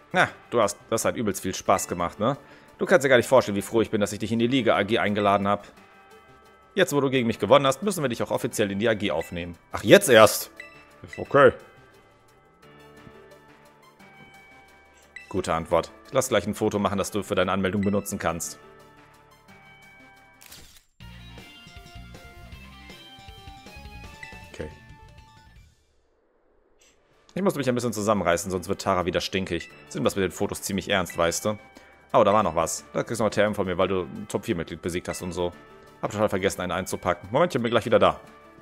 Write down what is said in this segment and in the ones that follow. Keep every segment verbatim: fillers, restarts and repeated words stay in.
Na, du hast, das hat übelst viel Spaß gemacht, ne? Du kannst dir gar nicht vorstellen, wie froh ich bin, dass ich dich in die Liga A G eingeladen habe. Jetzt, wo du gegen mich gewonnen hast, müssen wir dich auch offiziell in die A G aufnehmen. Ach, jetzt erst? Okay. Gute Antwort. Ich lass gleich ein Foto machen, das du für deine Anmeldung benutzen kannst. Okay. Ich muss mich ein bisschen zusammenreißen, sonst wird Tara wieder stinkig. Sind das mit den Fotos ziemlich ernst, weißt du? Oh, da war noch was. Da kriegst du noch T M von mir, weil du ein Top vier Mitglied besiegt hast und so. Hab total vergessen, einen einzupacken. Momentchen, bin gleich wieder da.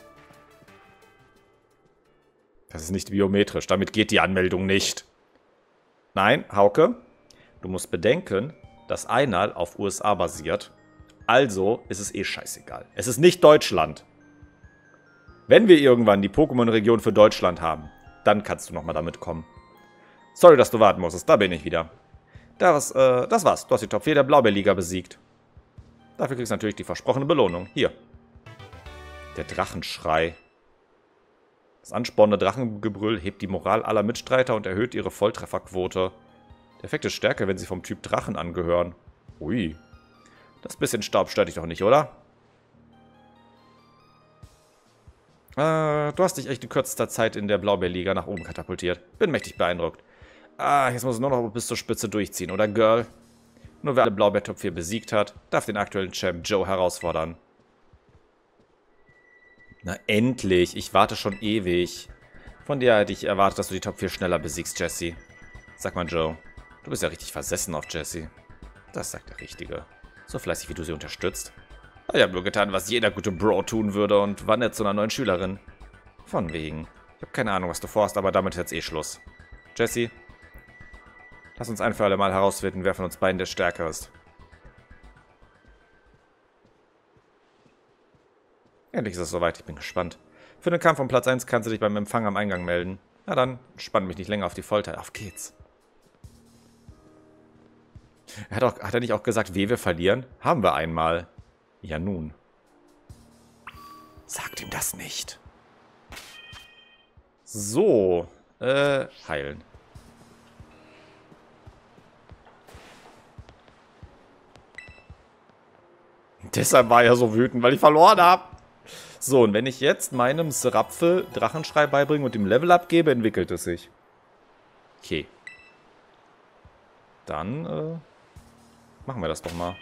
Das ist nicht biometrisch. Damit geht die Anmeldung nicht. Nein, Hauke, du musst bedenken, dass Einal auf U S A basiert. Also ist es eh scheißegal. Es ist nicht Deutschland. Wenn wir irgendwann die Pokémon-Region für Deutschland haben, dann kannst du nochmal damit kommen. Sorry, dass du warten musstest. Da bin ich wieder. Das, äh, das war's. Du hast die Top vier der Blaubeerliga besiegt. Dafür kriegst du natürlich die versprochene Belohnung. Hier. Der Drachenschrei. Das anspornende Drachengebrüll hebt die Moral aller Mitstreiter und erhöht ihre Volltrefferquote. Der Effekt ist stärker, wenn sie vom Typ Drachen angehören. Ui. Das bisschen Staub stört dich doch nicht, oder? Äh, du hast dich echt in kürzester Zeit in der Blaubeerliga nach oben katapultiert. Bin mächtig beeindruckt. Ah, jetzt muss es nur noch bis zur Spitze durchziehen, oder Girl? Nur wer alle Blaubeer Top vier besiegt hat, darf den aktuellen Champ Joe herausfordern. Na endlich, ich warte schon ewig. Von dir hätte ich erwartet, dass du die Top vier schneller besiegst, Jesse. Sag mal, Joe, du bist ja richtig versessen auf Jesse. Das sagt der Richtige. So fleißig, wie du sie unterstützt. Ich habe nur getan, was jeder gute Bro tun würde und war nett zu einer neuen Schülerin. Von wegen. Ich habe keine Ahnung, was du vorhast, aber damit ist jetzt eh Schluss. Jesse, lass uns ein für alle Mal herausfinden, wer von uns beiden der Stärker ist. Endlich ist es soweit, ich bin gespannt. Für den Kampf um Platz eins kannst du dich beim Empfang am Eingang melden. Na dann, spann mich nicht länger auf die Folter. Auf geht's. Er hat, auch, hat er nicht auch gesagt, weh, wir verlieren? Haben wir einmal. Ja nun. Sagt ihm das nicht. So. Äh, heilen. Deshalb war er so wütend, weil ich verloren habe. So, und wenn ich jetzt meinem Serapfel Drachenschrei beibringe und ihm Level abgebe, entwickelt es sich. Okay. Dann, äh, machen wir das doch mal.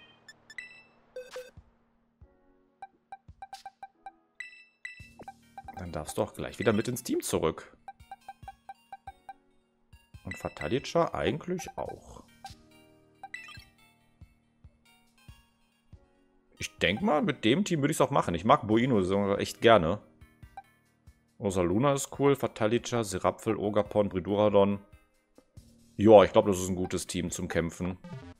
Dann darfst du auch gleich wieder mit ins Team zurück. Und Fatalica eigentlich auch. Ich denke mal, mit dem Team würde ich es auch machen. Ich mag Buino so echt gerne. Rosaluna ist cool, Fatalica, Serapfel, Ogapon, Briduradon. Ja, ich glaube, das ist ein gutes Team zum Kämpfen.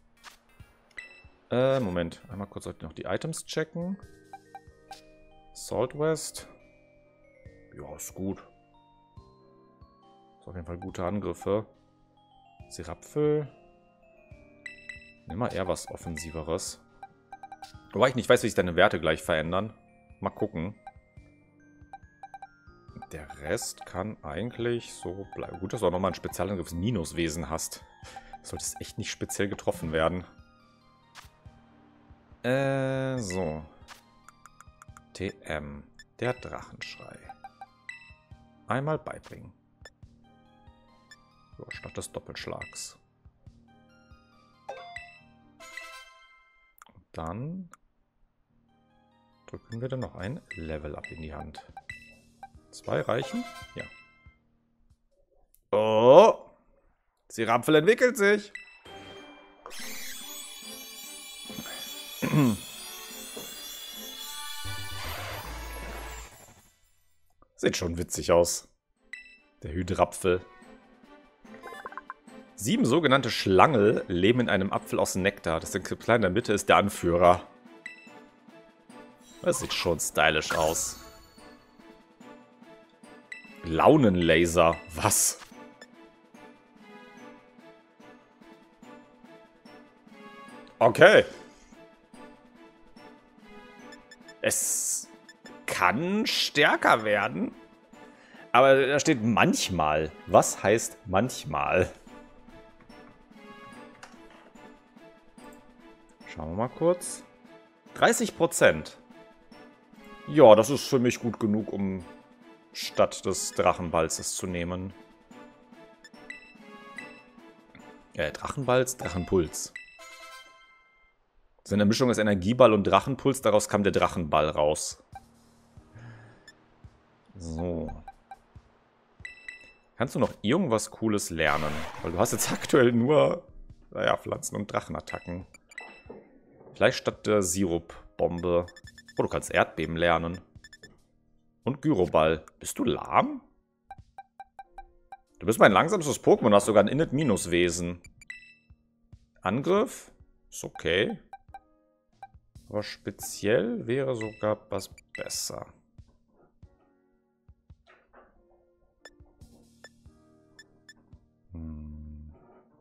Äh, Moment. Einmal kurz noch die Items checken. Salt West. Ja, ist gut. Ist auf jeden Fall gute Angriffe. Serapfel. Nimm mal eher was Offensiveres. Wobei ich nicht weiß, wie sich deine Werte gleich verändern. Mal gucken. Der Rest kann eigentlich so bleiben. Gut, dass du auch nochmal ein Spezialangriffs Minuswesen hast. Sollte es echt nicht speziell getroffen werden. Äh, so. T M. Der Drachenschrei. Einmal beibringen. So, statt des Doppelschlags. Und dann drücken wir dann noch ein Level Up in die Hand. Zwei reichen? Ja. Oh! Serapfel entwickelt sich. Sieht schon witzig aus. Der Hydrapfel. Sieben sogenannte Schlangel leben in einem Apfel aus Nektar. Das Exemplar in der Mitte ist der Anführer. Das sieht schon stylisch aus. Launenlaser. Was? Okay. Es kann stärker werden. Aber da steht manchmal. Was heißt manchmal? Schauen wir mal kurz. dreißig Prozent. Ja, das ist für mich gut genug, um statt des Drachenballs es zu nehmen. Äh, Drachenballs? Drachenpuls. Das ist eine Mischung aus Energieball und Drachenpuls. Daraus kam der Drachenball raus. So. Kannst du noch irgendwas Cooles lernen? Weil du hast jetzt aktuell nur, naja, Pflanzen- und Drachenattacken. Vielleicht statt der Sirupbombe. Oh, du kannst Erdbeben lernen. Und Gyroball. Bist du lahm? Du bist mein langsamstes Pokémon, hast sogar ein Init-Minus-Wesen. Angriff? Ist okay. Aber speziell wäre sogar was besser. Hm.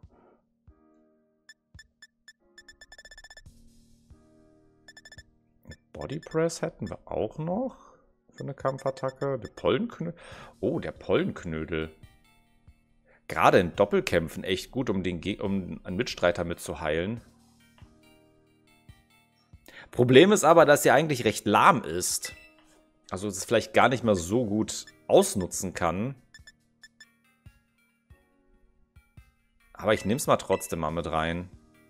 Body Press hätten wir auch noch für eine Kampfattacke. Der Pollenknödel. Oh, der Pollenknödel. Gerade in Doppelkämpfen echt gut, um, den Ge um einen Mitstreiter mit zu heilen. Problem ist aber, dass er eigentlich recht lahm ist. Also es vielleicht gar nicht mal so gut ausnutzen kann. Aber ich nehme es mal trotzdem mal mit rein.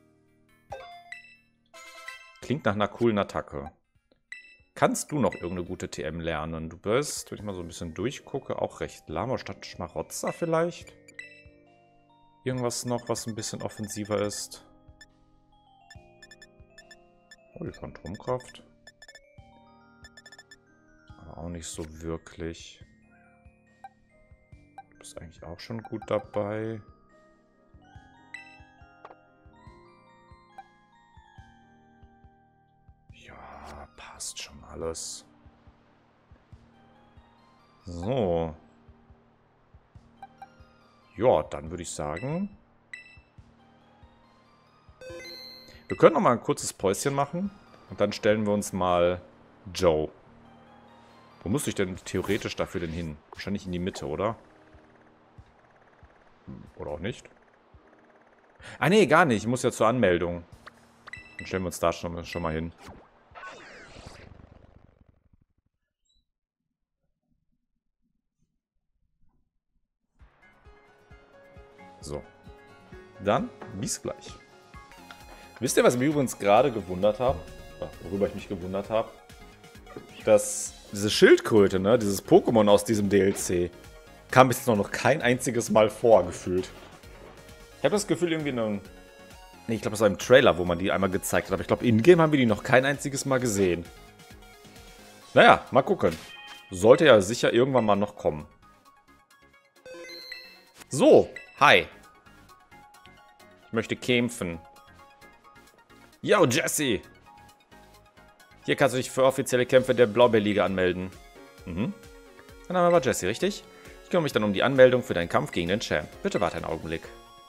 Klingt nach einer coolen Attacke. Kannst du noch irgendeine gute T M lernen? Du bist, wenn ich mal so ein bisschen durchgucke, auch recht lahm. Statt Schmarotzer vielleicht? Irgendwas noch, was ein bisschen offensiver ist. Oh, die Phantomkraft. Aber auch nicht so wirklich. Du bist eigentlich auch schon gut dabei. Ja, passt schon alles. So. Ja, dann würde ich sagen, wir können noch mal ein kurzes Päuschen machen und dann stellen wir uns mal Joe. Wo muss ich denn theoretisch dafür denn hin? Wahrscheinlich in die Mitte, oder? Oder auch nicht? Ah, nee, gar nicht. Ich muss ja zur Anmeldung. Dann stellen wir uns da schon, schon mal hin. So. Dann bis gleich. Wisst ihr, was ich mich übrigens gerade gewundert habe? Worüber ich mich gewundert habe? Dass diese Schildkröte, ne, dieses Pokémon aus diesem D L C, kam bis jetzt noch kein einziges Mal vor, gefühlt. Ich habe das Gefühl, irgendwie in einem... Nee, ich glaube, es war im Trailer, wo man die einmal gezeigt hat. Aber ich glaube, in-game haben wir die noch kein einziges Mal gesehen. Naja, mal gucken. Sollte ja sicher irgendwann mal noch kommen. So, hi. Ich möchte kämpfen. Yo, Jesse! Hier kannst du dich für offizielle Kämpfe der Blaubeerliga anmelden. Mhm. Dein Name war Jesse, richtig? Ich kümmere mich dann um die Anmeldung für deinen Kampf gegen den Champ. Bitte warte einen Augenblick.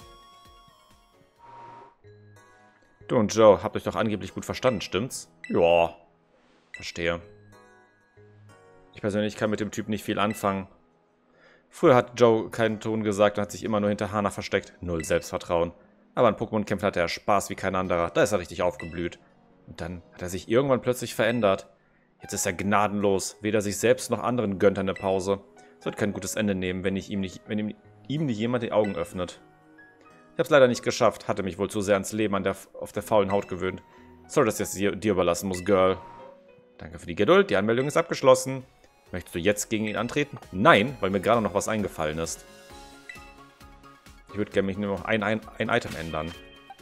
Du und Joe habt euch doch angeblich gut verstanden, stimmt's? Ja, verstehe. Ich persönlich kann mit dem Typ nicht viel anfangen. Früher hat Joe keinen Ton gesagt und hat sich immer nur hinter Hana versteckt. Null Selbstvertrauen. Aber an Pokémon-Kämpfen hatte er Spaß wie kein anderer. Da ist er richtig aufgeblüht. Und dann hat er sich irgendwann plötzlich verändert. Jetzt ist er gnadenlos. Weder sich selbst noch anderen gönnt er eine Pause. Es wird kein gutes Ende nehmen, wenn, ich ihm, nicht, wenn ihm, ihm nicht jemand die Augen öffnet. Ich habe es leider nicht geschafft. Hatte mich wohl zu sehr ans Leben an der, auf der faulen Haut gewöhnt. Sorry, dass ich es dir, dir überlassen muss, Girl. Danke für die Geduld. Die Anmeldung ist abgeschlossen. Möchtest du jetzt gegen ihn antreten? Nein, weil mir gerade noch was eingefallen ist. Ich würde gerne mich nur noch ein, ein, ein Item ändern.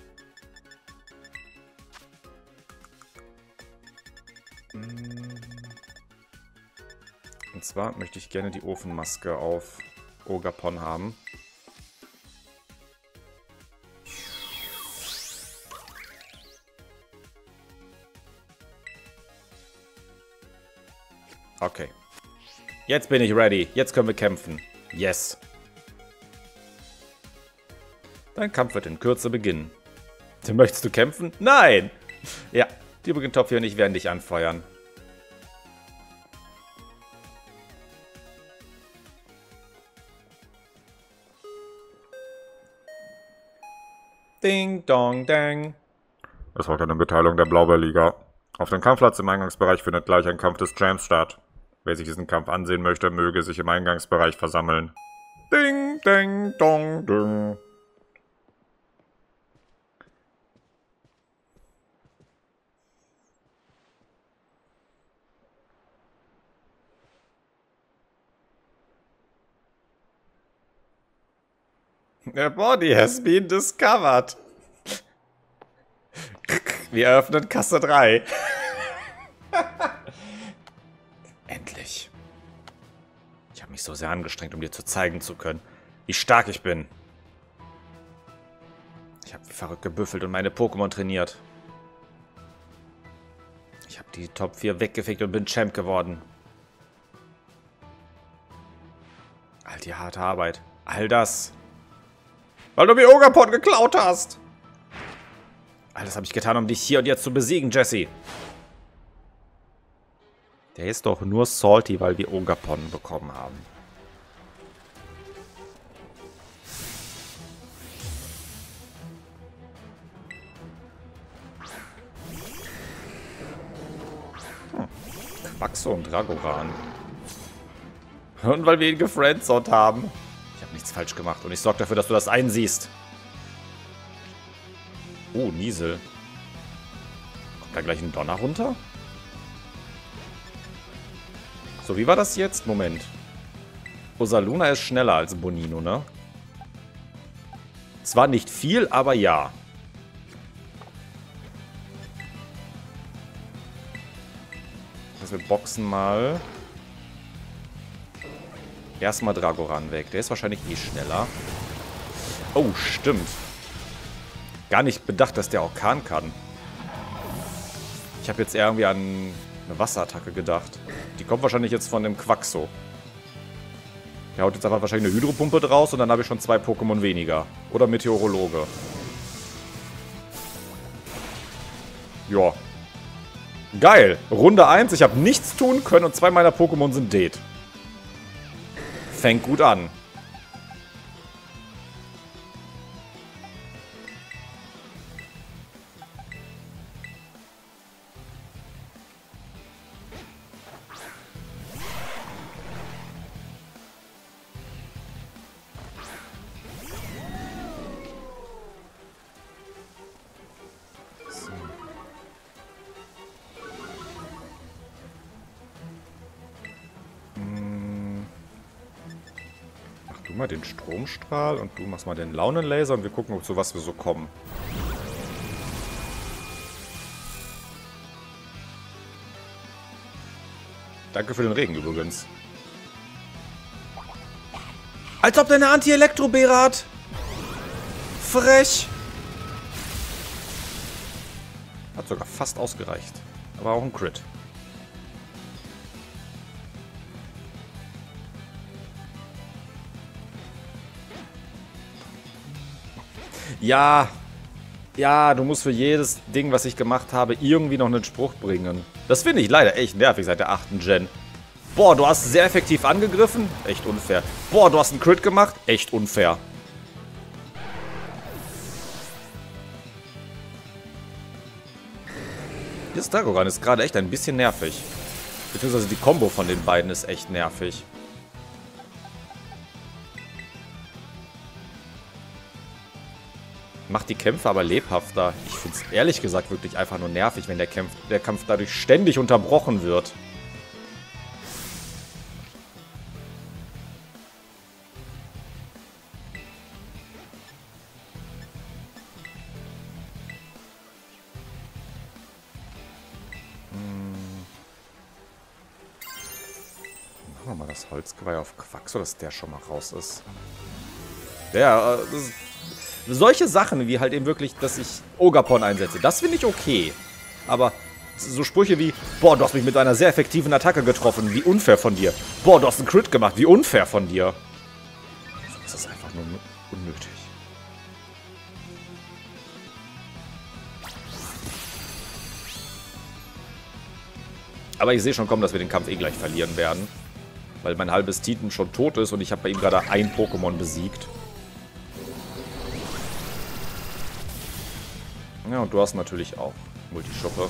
Und zwar möchte ich gerne die Ofenmaske auf Ogapon haben. Okay. Jetzt bin ich ready. Jetzt können wir kämpfen. Yes. Dein Kampf wird in Kürze beginnen. Möchtest du kämpfen? Nein! Ja, die übrigen Top vier und ich werden dich anfeuern. Ding, dong, dang. Es folgt eine Mitteilung der Blaubeerliga. Auf dem Kampfplatz im Eingangsbereich findet gleich ein Kampf des Champs statt. Wer sich diesen Kampf ansehen möchte, möge sich im Eingangsbereich versammeln. Ding, ding, dong, ding. The body has been discovered. Wir eröffnen Kasse drei. Endlich. Ich habe mich so sehr angestrengt, um dir zu zeigen zu können, wie stark ich bin. Ich habe wie verrückt gebüffelt und meine Pokémon trainiert. Ich habe die Top vier weggefickt und bin Champ geworden. All die harte Arbeit. All das. Weil du mir Ogapon geklaut hast. All das habe ich getan, um dich hier und jetzt zu besiegen, Jesse. Der ist doch nur salty, weil wir Ogapon bekommen haben. Hm. Quaxo und Dragoran. Und weil wir ihn gefriendzoned haben. Ich habe nichts falsch gemacht und ich sorge dafür, dass du das einsiehst. Oh, Niesel. Kommt da gleich ein Donner runter? So, wie war das jetzt? Moment. Ursaluna ist schneller als Bonino, ne? Zwar nicht viel, aber ja. Also wir boxen mal. Erstmal Dragoran weg. Der ist wahrscheinlich eh schneller. Oh, stimmt. Gar nicht bedacht, dass der Orkan kann. Ich habe jetzt irgendwie an eine Wasserattacke gedacht. Die kommt wahrscheinlich jetzt von dem Quaxo. Der haut jetzt einfach wahrscheinlich eine Hydropumpe draus und dann habe ich schon zwei Pokémon weniger. Oder Meteorologe. Ja. Geil. Runde eins. Ich habe nichts tun können und zwei meiner Pokémon sind dead. Fängt gut an. Du mal den Stromstrahl und du machst mal den Launenlaser und wir gucken, zu was wir so kommen. Danke für den Regen übrigens. Als ob der eine Anti-Elektro-Beere hat. Frech. Hat sogar fast ausgereicht. Aber auch ein Crit. Ja, ja, du musst für jedes Ding, was ich gemacht habe, irgendwie noch einen Spruch bringen. Das finde ich leider echt nervig seit der achten Gen. Boah, du hast sehr effektiv angegriffen? Echt unfair. Boah, du hast einen Crit gemacht? Echt unfair. Dieses Dragoran ist gerade echt ein bisschen nervig. Beziehungsweise die Kombo von den beiden ist echt nervig. Macht die Kämpfe aber lebhafter. Ich finde es ehrlich gesagt wirklich einfach nur nervig, wenn der Kampf, der Kampf dadurch ständig unterbrochen wird. Hm. Machen wir mal das Holzgeweih auf Quaxo, dass der schon mal raus ist. Der, äh, das ist solche Sachen, wie halt eben wirklich, dass ich Ogapon einsetze, das finde ich okay. Aber so Sprüche wie, boah, du hast mich mit einer sehr effektiven Attacke getroffen, wie unfair von dir. Boah, du hast einen Crit gemacht, wie unfair von dir. Das ist einfach nur unnötig. Aber ich sehe schon kommen, dass wir den Kampf eh gleich verlieren werden. Weil mein halbes Titan schon tot ist und ich habe bei ihm gerade ein Pokémon besiegt. Ja, und du hast natürlich auch Multischuppe.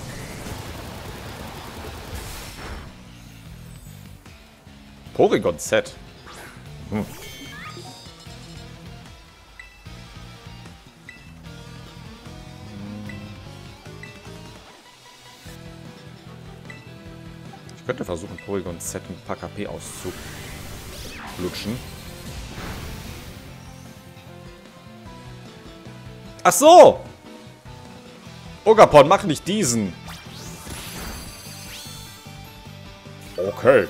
Porygon Z. Hm. Ich könnte versuchen, Porygon Z mit ein paar K P auszulutschen. Ach so! Ogapon, mach nicht diesen! Okay.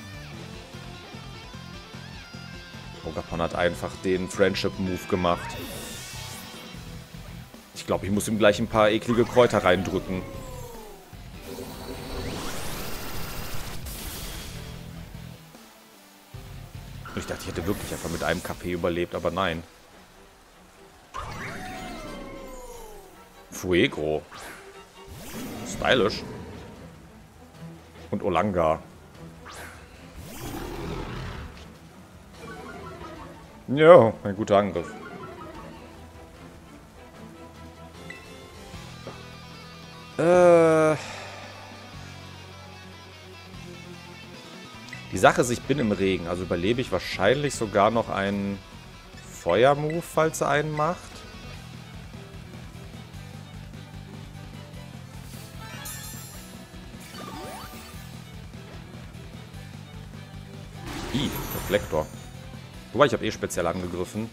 Ogapon hat einfach den Friendship-Move gemacht. Ich glaube, ich muss ihm gleich ein paar eklige Kräuter reindrücken. Ich dachte, ich hätte wirklich einfach mit einem K P überlebt, aber nein. Fuego. Stylisch. Und Olanga. Ja, ein guter Angriff. Äh... Die Sache ist, ich bin im Regen, also überlebe ich wahrscheinlich sogar noch einen Feuermove, falls er einen macht. Ih, Reflektor. Wobei, ich habe eh speziell angegriffen.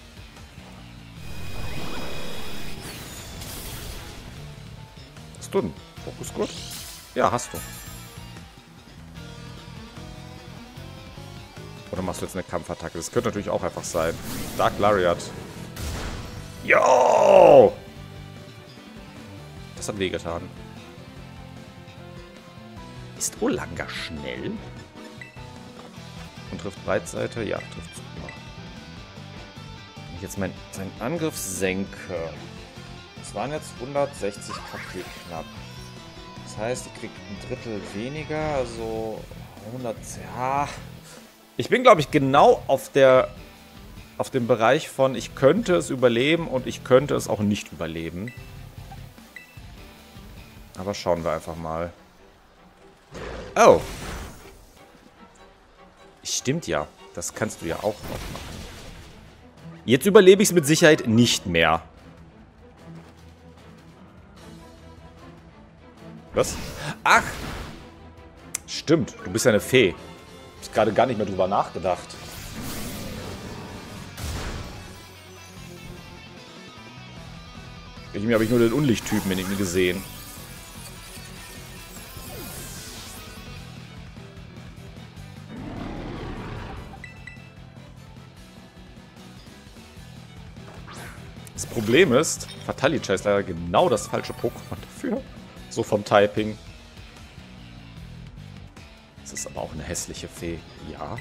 Hast du einen Fokusgurt? Ja, hast du. Oder machst du jetzt eine Kampfattacke? Das könnte natürlich auch einfach sein. Dark Lariat. Jo! Das hat wehgetan. Ist Olanga schnell? Und trifft Breitseite? Ja, trifft super. Wenn ich jetzt meinen seinen Angriff senke. Das waren jetzt hundertsechzig K P knapp. Das heißt, ich kriege ein Drittel weniger, also hundert... Ja... Ich bin, glaube ich, genau auf der auf dem Bereich von ich könnte es überleben und ich könnte es auch nicht überleben. Aber schauen wir einfach mal. Oh. Stimmt ja. Das kannst du ja auch noch machen. Jetzt überlebe ich es mit Sicherheit nicht mehr. Was? Ach. Stimmt. Du bist ja eine Fee. Ich habe gerade gar nicht mehr drüber nachgedacht. Irgendwie habe ich nur den Unlichttypen in ihm gesehen. Das Problem ist, Fatalica ist leider genau das falsche Pokémon dafür. So vom Typing. Das ist aber auch eine hässliche Fee. Ja.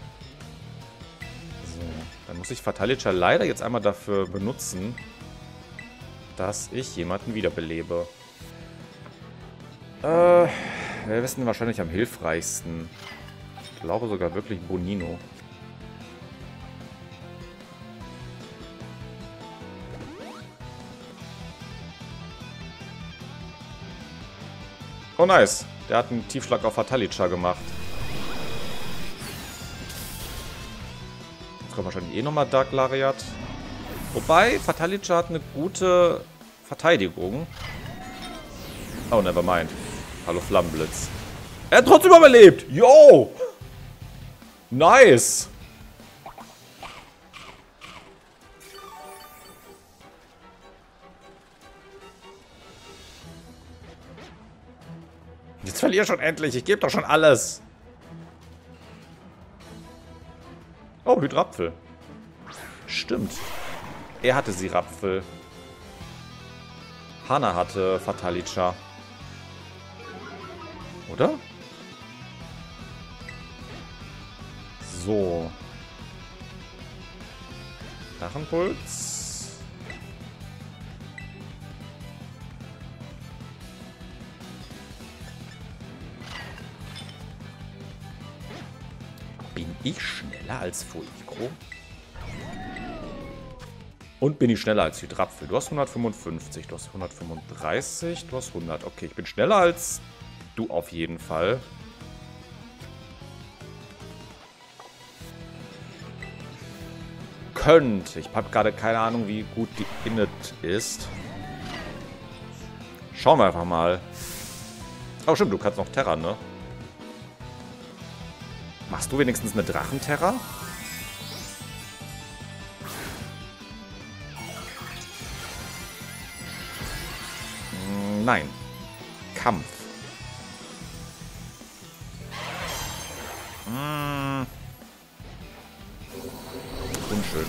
So, dann muss ich Fatalica leider jetzt einmal dafür benutzen, dass ich jemanden wiederbelebe. Äh, wer ist denn wahrscheinlich am hilfreichsten? Ich glaube sogar wirklich Bonino. Oh nice. Der hat einen Tiefschlag auf Fatalica gemacht. Jetzt kommt wahrscheinlich eh nochmal Dark Lariat. Wobei, Fatalica hat eine gute Verteidigung. Oh, nevermind. Hallo Flammenblitz. Er hat trotzdem überlebt. Yo! Nice! Jetzt verliere schon endlich. Ich gebe doch schon alles. Oh, Hydrapfel. Stimmt. Er hatte Sirapfel. Hanna hatte Fatalica. Oder? So. Drachenpuls. Bin ich schneller als Fuego? Und bin ich schneller als Hydrapfel. Du hast hundertfünfundfünfzig, du hast hundertfünfunddreißig, du hast hundert. Okay, ich bin schneller als du auf jeden Fall. Könnte. Ich habe gerade keine Ahnung, wie gut die Init ist. Schauen wir einfach mal. Oh, stimmt, du kannst noch Terra, ne? Machst du wenigstens eine Drachenterra? Hm, nein. Kampf. Hm. Unschön.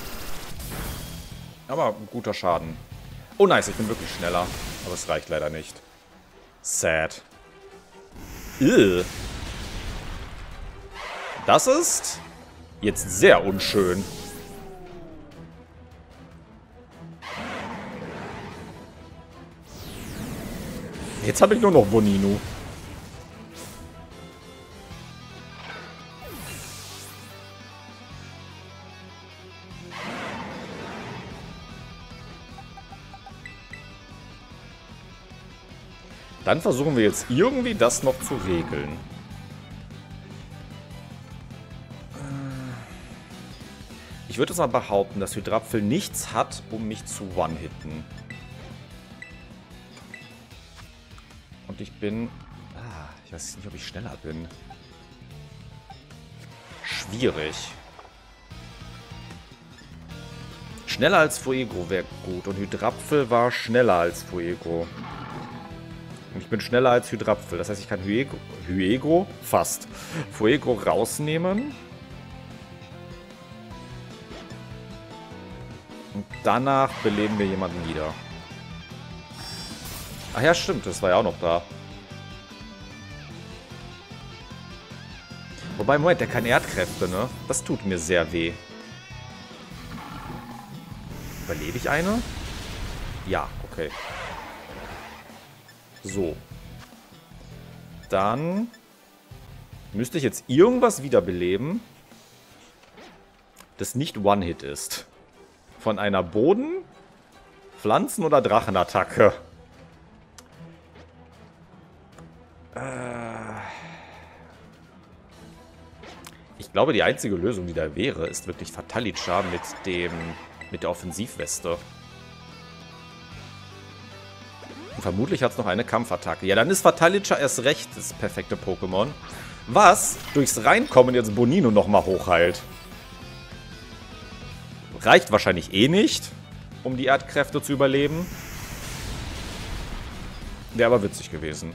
Aber ein guter Schaden. Oh nice, ich bin wirklich schneller. Aber es reicht leider nicht. Sad. Ew. Das ist jetzt sehr unschön. Jetzt habe ich nur noch Bonino. Dann versuchen wir jetzt irgendwie das noch zu regeln. Ich würde jetzt mal behaupten, dass Hydrapfel nichts hat, um mich zu one-hitten. Und ich bin... Ah, ich weiß nicht, ob ich schneller bin. Schwierig. Schneller als Fuego wäre gut. Und Hydrapfel war schneller als Fuego. Und ich bin schneller als Hydrapfel. Das heißt, ich kann Hyego, Hyego fast, Fuego rausnehmen. Und danach beleben wir jemanden wieder. Ach ja, stimmt. Das war ja auch noch da. Wobei, Moment, der kann Erdkräfte, ne? Das tut mir sehr weh. Überlebe ich eine? Ja, okay. So. Dann müsste ich jetzt irgendwas wiederbeleben, das nicht One-Hit ist. Von einer Boden-, Pflanzen- oder Drachenattacke. Äh ich glaube, die einzige Lösung, die da wäre, ist wirklich Fatalica mit dem mit der Offensivweste. Und vermutlich hat es noch eine Kampfattacke. Ja, dann ist Fatalica erst recht das perfekte Pokémon. Was durchs Reinkommen jetzt Bonino nochmal hochheilt. Reicht wahrscheinlich eh nicht, um die Erdkräfte zu überleben. Wäre aber witzig gewesen.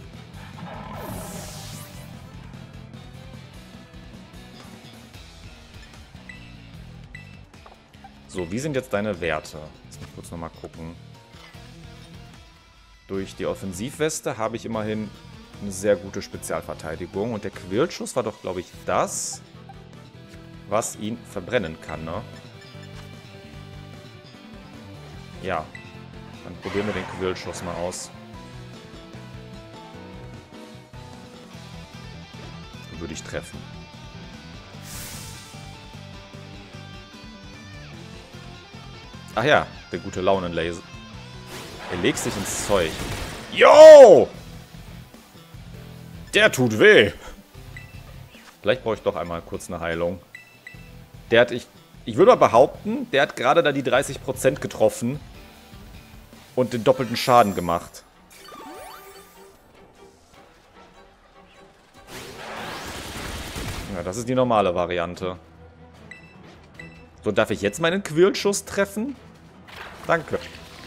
So, wie sind jetzt deine Werte? Lass mich kurz nochmal gucken. Durch die Offensivweste habe ich immerhin eine sehr gute Spezialverteidigung. Und der Quirlschuss war doch, glaube ich, das, was ihn verbrennen kann, ne? Ja. Dann probieren wir den Quirlschuss mal aus. Würde ich treffen. Ach ja, der gute Launenlaser. Er legt sich ins Zeug. Yo! Der tut weh. Vielleicht brauche ich doch einmal kurz eine Heilung. Der hat, ich, ich würde mal behaupten, der hat gerade da die dreißig Prozent getroffen und den doppelten Schaden gemacht. Ja, das ist die normale Variante. So, darf ich jetzt meinen Quirlschuss treffen? Danke.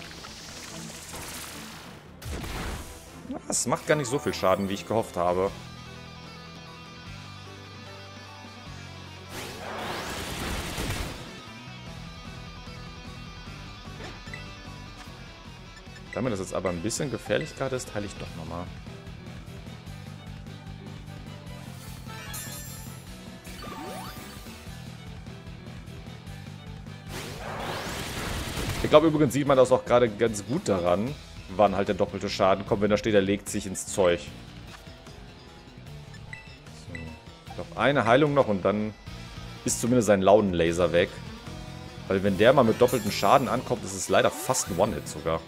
Das macht gar nicht so viel Schaden, wie ich gehofft habe. Damit das jetzt aber ein bisschen gefährlich gerade ist, heile ich doch nochmal. Ich glaube übrigens sieht man das auch gerade ganz gut daran, wann halt der doppelte Schaden kommt, wenn da steht, er legt sich ins Zeug. So. Ich glaube, eine Heilung noch und dann ist zumindest sein Launenlaser weg. Weil wenn der mal mit doppeltem Schaden ankommt, ist es leider fast ein One-Hit sogar.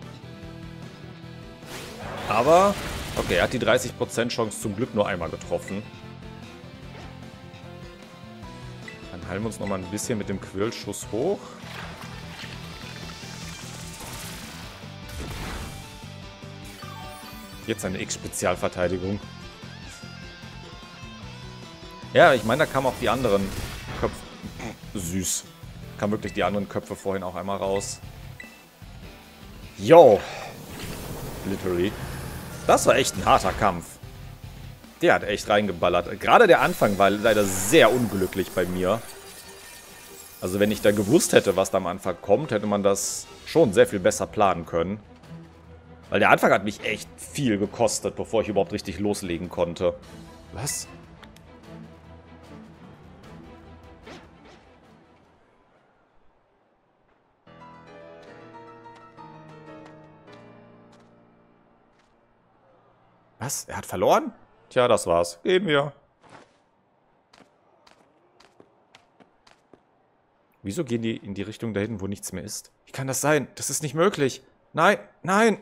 Aber, okay, er hat die dreißig Prozent Chance zum Glück nur einmal getroffen. Dann heilen wir uns nochmal ein bisschen mit dem Quirlschuss hoch. Jetzt eine X-Spezialverteidigung. Ja, ich meine, da kamen auch die anderen Köpfe. Süß. Kamen wirklich die anderen Köpfe vorhin auch einmal raus. Yo. Literally. Das war echt ein harter Kampf. Der hat echt reingeballert. Gerade der Anfang war leider sehr unglücklich bei mir. Also wenn ich da gewusst hätte, was da am Anfang kommt, hätte man das schon sehr viel besser planen können. Weil der Anfang hat mich echt viel gekostet, bevor ich überhaupt richtig loslegen konnte. Was? Was? Er hat verloren? Tja, das war's. Gehen wir. Wieso gehen die in die Richtung da hinten, wo nichts mehr ist? Wie kann das sein? Das ist nicht möglich. Nein, nein.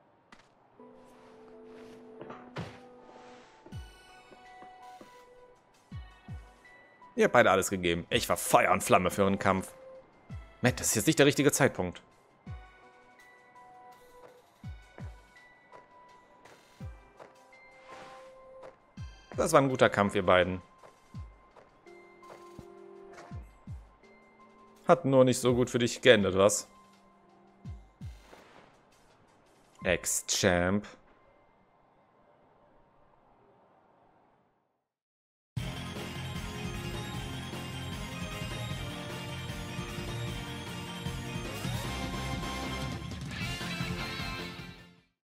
Ihr habt beide alles gegeben. Ich war Feuer und Flamme für einen Kampf. Matt, das ist jetzt nicht der richtige Zeitpunkt. Das war ein guter Kampf, ihr beiden. Hat nur nicht so gut für dich geendet, was? Ex-Champ.